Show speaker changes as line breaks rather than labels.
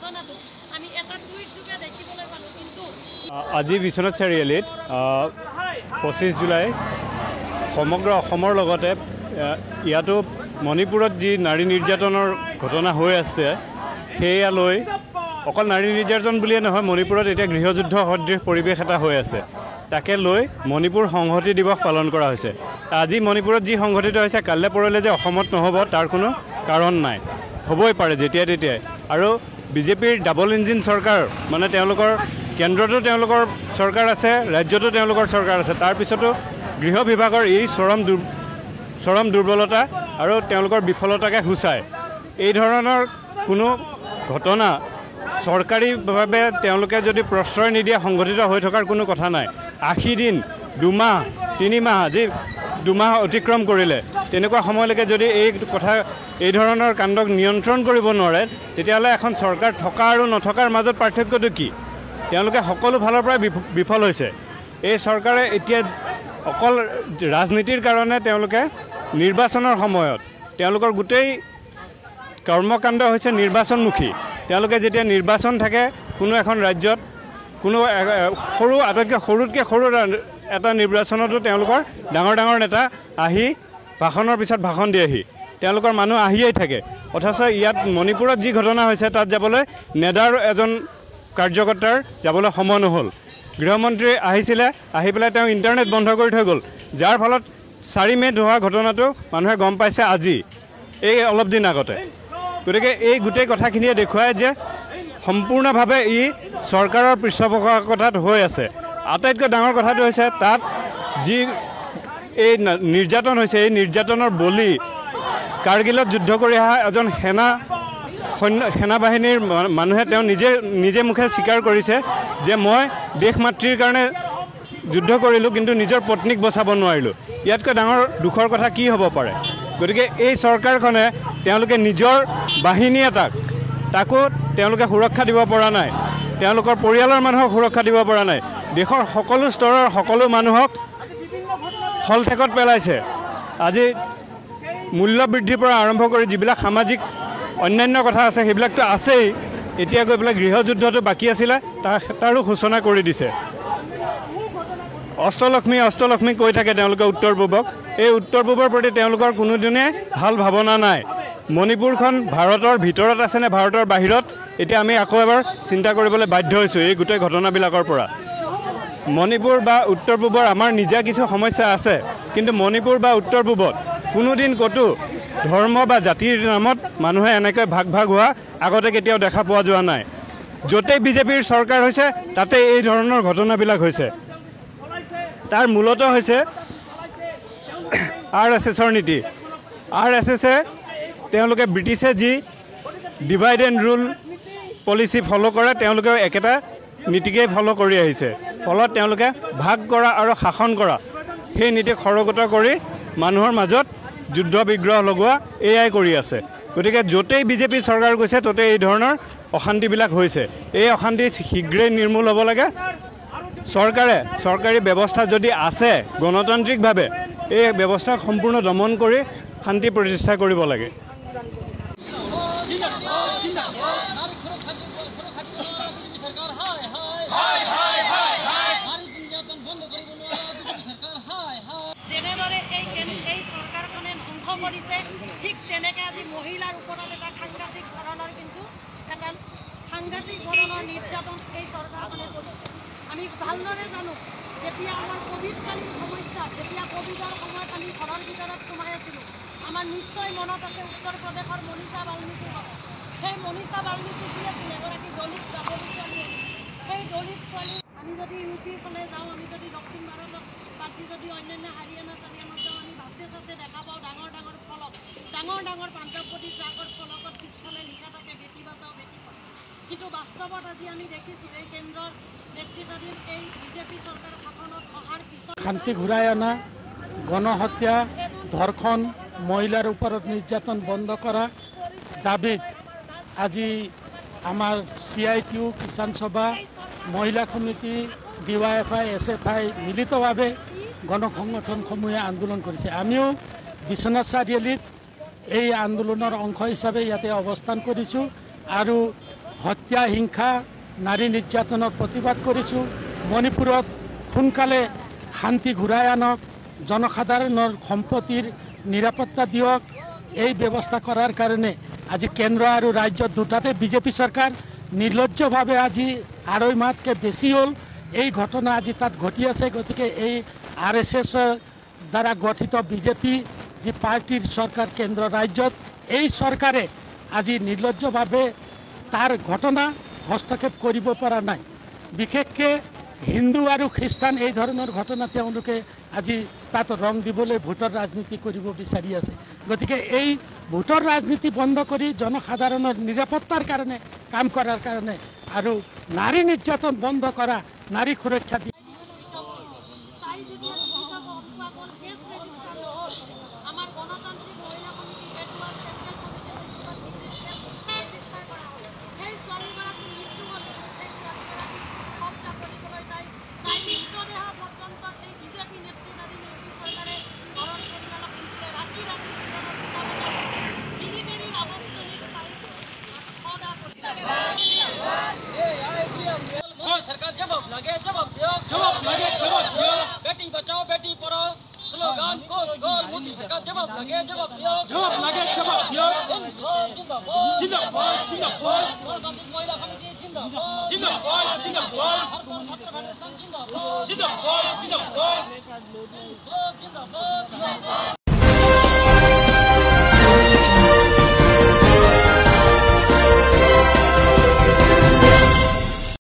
ঘটনাটো আমি এটা টুইট যোগে দেখিবলৈ পালোঁ। কিন্তু
আজি বিশ্বনাথ চাৰিআলিত 25 জুলাই সমগ্ৰ অসমৰ লগতে ইয়াতো মণিপুৰত যি নাৰী নিৰ্যাতনৰ ঘটনা হৈ আছে সেয়ালৈ অকল নাৰী নিৰ্যাতন বুলিয়ে নহয়, মণিপুৰত এতিয়া গৃহযুদ্ধ সদৃশ পৰিৱেশ এটা হৈ আছে। তাকে লৈ মণিপুৰ সংহতি দিৱস পালন কৰা হৈছে। আজি মণিপুৰত যি সংঘটিত হৈছে কাইলৈ পৰহিলৈ যে অসমত নহ'ব তাৰ কোনো কাৰণ নাই, হ'বই পাৰে যেতিয়াই তেতিয়াই। আৰু বিজেপিৰ ডাবল ইঞ্জিন চৰকাৰ, মানে তেওঁলোকৰ কেন্দ্ৰতো তেওঁলোকৰ চৰকাৰ আছে, ৰাজ্যতো তেওঁলোকৰ চৰকাৰ আছে, তাৰপিছতো গৃহ বিভাগৰ এই চৰম দুৰ্বলতা আৰু তেওঁলোকৰ বিফলতাকে সূচায়। এই ধৰণৰ কোনো ঘটনা চৰকাৰীভাৱে তেওঁলোকে যদি প্ৰশ্ৰয় নিদিয়ে সংঘটিত হৈ থকাৰ কোনো কথা নাই। 80 দিন, 2 মাহ, 3 মাহ, আজি 2 মাহ অতিক্ৰম কৰিলে, তেনেকুৱা সময়লৈকে যদি এই ধৰণৰ কাণ্ডক নিয়ন্ত্ৰণ কৰিব নোৱাৰে, তেতিয়াহ'লে এখন চৰকাৰ থকা আৰু নথকাৰ মাজত পাৰ্থক্যটো কি? তেওঁলোকে সকলো ফালৰ পৰাই বিফল হৈছে। এই চৰকাৰে এতিয়া অকল ৰাজনীতিৰ কাৰণে তেওঁলোকে নিৰ্বাচনৰ সময়ত তেওঁলোকৰ গোটেই কৰ্মকাণ্ড হৈছে নিৰ্বাচনমুখী। তেওঁলোকে যেতিয়া নিৰ্বাচন থাকে কোনো এখন ৰাজ্যত, কোনো আটাইতকৈ সৰু এটা নিৰ্বাচনতো তেওঁলোকৰ ডাঙৰ ডাঙৰ নেতা আহি ভাষণৰ পিছত ভাষণ দিয়েহি, তেওঁলোকৰ মানুহ আহিয়েই থাকে। অথচ ইয়াত মণিপুৰত যি ঘটনা হৈছে তাত যাবলৈ নেডাৰ এজন কাৰ্যকৰ্তাৰ যাবলৈ সময় নহ'ল। গৃহমন্ত্ৰী আহিছিলে, আহি পেলাই তেওঁ ইণ্টাৰনেট বন্ধ কৰি থৈ গ'ল, যাৰ ফলত 4 মে'ত হোৱা ঘটনাটো মানুহে গম পাইছে আজি, এই অলপ দিন আগতে। গতিকে এই গোটেই কথাখিনিয়ে দেখুৱায় যে সম্পূৰ্ণভাৱে ই চৰকাৰৰ পৃষ্ঠপোষকতাত হৈ আছে। আটাইতকৈ ডাঙৰ কথাটো হৈছে তাত যি এই নিৰ্যাতন হৈছে, এই নিৰ্যাতনৰ বলি কাৰ্গিলত যুদ্ধ কৰি অহা এজন সেনাবাহিনীৰ মানুহে তেওঁ নিজে মুখে স্বীকাৰ কৰিছে যে মই দেশ মাতৃৰ কাৰণে যুদ্ধ কৰিলোঁ কিন্তু নিজৰ পত্নীক বচাব নোৱাৰিলোঁ। ইয়াতকৈ ডাঙৰ দুখৰ কথা কি হ'ব পাৰে? গতিকে এই চৰকাৰখনে তেওঁলোকে নিজৰ বাহিনী তাকো তেওঁলোকে সুৰক্ষা দিব পৰা নাই, তেওঁলোকৰ পৰিয়ালৰ মানুহক সুৰক্ষা দিব পৰা নাই, দেশৰ সকলো স্তৰৰ সকলো মানুহক হলঠেকত পেলাইছে। আজি মূল্য বৃদ্ধিৰ পৰা আৰম্ভ কৰি যিবিলাক সামাজিক অন্যান্য কথা আছে সেইবিলাকতো আছেই, এতিয়া গৈ পেলাই গৃহযুদ্ধটো বাকী আছিলে তাৰো সূচনা কৰি দিছে। অষ্টলক্ষ্মী কৈ থাকে তেওঁলোকে উত্তৰ পূবক। এই উত্তৰ পূবৰ প্ৰতি তেওঁলোকৰ কোনোদিনে ভাল ভাৱনা নাই। মণিপুৰখন ভাৰতৰ ভিতৰত আছে নে ভাৰতৰ বাহিৰত, এতিয়া আমি আকৌ এবাৰ চিন্তা কৰিবলৈ বাধ্য হৈছোঁ এই গোটেই ঘটনাবিলাকৰ পৰা। মণিপুৰ বা উত্তৰ পূবৰ আমাৰ নিজা কিছু সমস্যা আছে, কিন্তু মণিপুৰ বা উত্তৰ পূবত কোনোদিন ক'তো ধৰ্ম বা জাতিৰ নামত মানুহে এনেকৈ ভাগ হোৱা আগতে কেতিয়াও দেখা পোৱা যোৱা নাই। য'তেই বিজেপিৰ চৰকাৰ হৈছে তাতে এই ধৰণৰ ঘটনাবিলাক হৈছে। তাৰ মূলত হৈছে RSSৰ নীতি। RSSে তেওঁলোকে ব্ৰিটিছে যি divide and rule policy follow' কৰে, তেওঁলোকেও একেটা নীতিকেই ফ'ল' কৰি আহিছে। ফলত তেওঁলোকে ভাগ কৰা আৰু শাসন কৰা সেই নীতি খৰগত কৰি মানুহৰ মাজত যুদ্ধ বিগ্ৰহ লগোৱা এয়াই কৰি আছে। গতিকে য'তেই বিজেপি চৰকাৰ গৈছে ত'তেই এই ধৰণৰ অশান্তিবিলাক হৈছে। এই অশান্তি শীঘ্ৰেই নিৰ্মূল হ'ব লাগে। চৰকাৰী ব্যৱস্থা যদি আছে গণতান্ত্ৰিকভাৱে এই ব্যৱস্থাক সম্পূৰ্ণ দমন কৰি শান্তি প্ৰতিষ্ঠা কৰিব লাগে।
যেনেদৰে এই চৰকাৰখনে ধ্বংস কৰিছে, ঠিক তেনেকৈ আজি মহিলাৰ ওপৰত এটা সাংঘাতিক ধৰণৰ নিৰ্যাতন এই চৰকাৰখনে কৰিছে। আমি ভালদৰে জানো, যেতিয়া আমাৰ ক'ভিডকালীন সমস্যা, যেতিয়া ক'ভিডৰ সময়ত আমি ঘৰৰ ভিতৰত সোমাই আছিলোঁ, আমাৰ নিশ্চয় মনত আছে উত্তৰ প্ৰদেশৰ মনীষা বাল্মীকিৰ কথা। সেই মনীষা বাল্মীকি কি আছিল? এগৰাকী দলিত ছোৱালী। সেই দলিত ছোৱালী আমি যদি UPৰ ফালে যাওঁ, আমি যদি দক্ষিণ ভাৰতত বাদ দি যদি অন্যান্য হাৰিয়ানাত যাওঁ, আমি বাছে দেখা পাওঁ ডাঙৰ পাঞ্জাৱপতি ট্ৰাকৰ ফলকত পিছফালে লিখা থাকে বেটি বাচাও বেটি পঢ়াও। কিন্তু বাস্তৱত আজি আমি দেখিছোঁ এই কেন্দ্ৰৰ নেতৃত্বাধীন এই বিজেপি চৰকাৰ শাসনত অহাৰ পিছত
শান্তি ঘূৰাই অনা, গণহত্যা, ধৰ্ষণ, মহিলাৰ ওপৰত নিৰ্যাতন বন্ধ কৰা দাবীত আজি আমাৰ CITU, কিষাণ সভা, মহিলা সমিতি, DYFI, SFI মিলিতভাৱে গণসংগঠনসমূহে আন্দোলন কৰিছে। আমিও বিশ্বনাথ চাৰিআলিত এই আন্দোলনৰ অংশ হিচাপে ইয়াতে অৱস্থান কৰিছোঁ আৰু হত্যা হিংসা নাৰী নিৰ্যাতনৰ প্ৰতিবাদ কৰিছোঁ। মণিপুৰত সোনকালে শান্তি ঘূৰাই আনক, জনসাধাৰণৰ সম্পত্তিৰ নিৰাপত্তা দিয়ক, এই ব্যৱস্থা কৰাৰ কাৰণে আজি কেন্দ্ৰ আৰু ৰাজ্যত দুটাতে বিজেপি চৰকাৰ নিৰ্লজ্জভাৱে আজি 2.5 মাহতকৈ বেছি হ'ল এই ঘটনা আজি তাত ঘটি আছে। গতিকে এই RSSৰ দ্বাৰা গঠিত বিজেপি যি পাৰ্টিৰ চৰকাৰ কেন্দ্ৰ ৰাজ্যত, এই চৰকাৰে আজি নিৰ্লজ্জভাৱে তাৰ ঘটনা হস্তক্ষেপ কৰিব পৰা নাই। বিশেষকৈ হিন্দু আৰু খ্ৰীষ্টান এই ধৰণৰ ঘটনা তেওঁলোকে আজি তাত ৰং দিবলৈ ভোটৰ ৰাজনীতি কৰিব বিচাৰি আছে। গতিকে এই ভোটৰ ৰাজনীতি বন্ধ কৰি জনসাধাৰণৰ নিৰাপত্তাৰ কাৰণে কাম কৰাৰ কাৰণে আৰু নাৰী নিৰ্যাতন বন্ধ কৰা, নাৰী সুৰক্ষা দি
তাই যেতিয়া শিকাব অভিভাৱক কেছ ৰেজিষ্টাৰ নহ'ল, আমাৰ গণতান্ত্ৰিক মহিলা সমিতি বেটুৱাৰ চেণ্ট্ৰেল কমিটিয়ে কেছ ৰেজিষ্টাৰ কৰা হ'ল। সেই ছোৱালীগৰাকীৰ মৃত্যু হ'ল। সেই ছোৱালীগৰাকীক হত্যা কৰিবলৈ তাই মৃতদেহ পৰ্যন্ত এই বিজেপি নেতৃত্বাধীন ইউ পি চৰকাৰে ঘৰৰ পৰিয়ালক দিছিলে। ৰাতি মিলিটাৰীৰ আৱস্থিত তাই সদা কৰিছে।
सरकार जवाब लगे जवाब दियो बेटी बचाओ बेटी पढ़ाओ स्लोगन को गोल मोदी सरकार जवाब लगे जवाब दियो जिंदाबाद महिला समिति जिंदाबाद